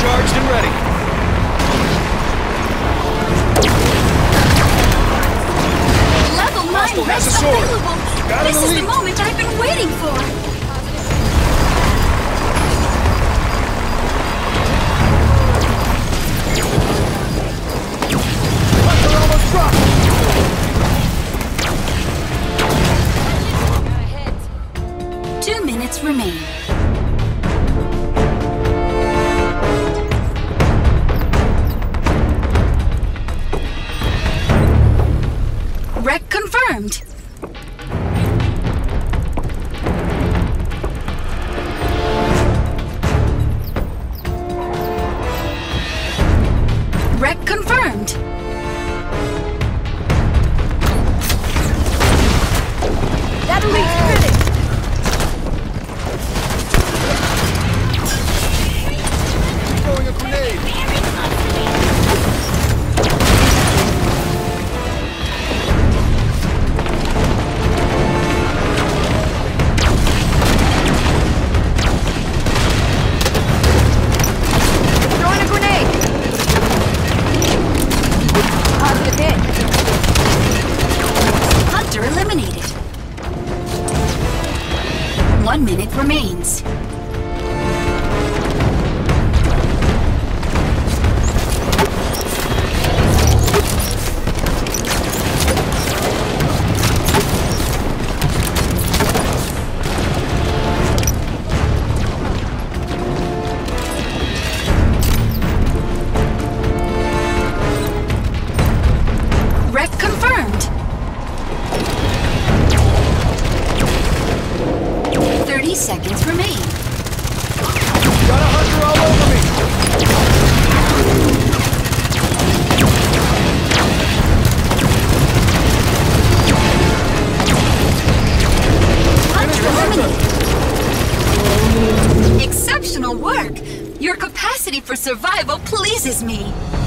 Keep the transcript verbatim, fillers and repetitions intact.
Charged and ready. Level nine Hostile has a rests sword. available. Got This an is the elite. moment I've been waiting for. Hunter almost dropped. Two minutes remain. Wreck confirmed. Wreck confirmed. That elite's critical. Throwing a grenade. Throwing a grenade. Positive hit. Hunter eliminated. One minute remains. Wreck confirmed. Thirty seconds remain. Got a hunter all over me. Hunter eliminated. Exceptional work! Your capacity for survival pleases me.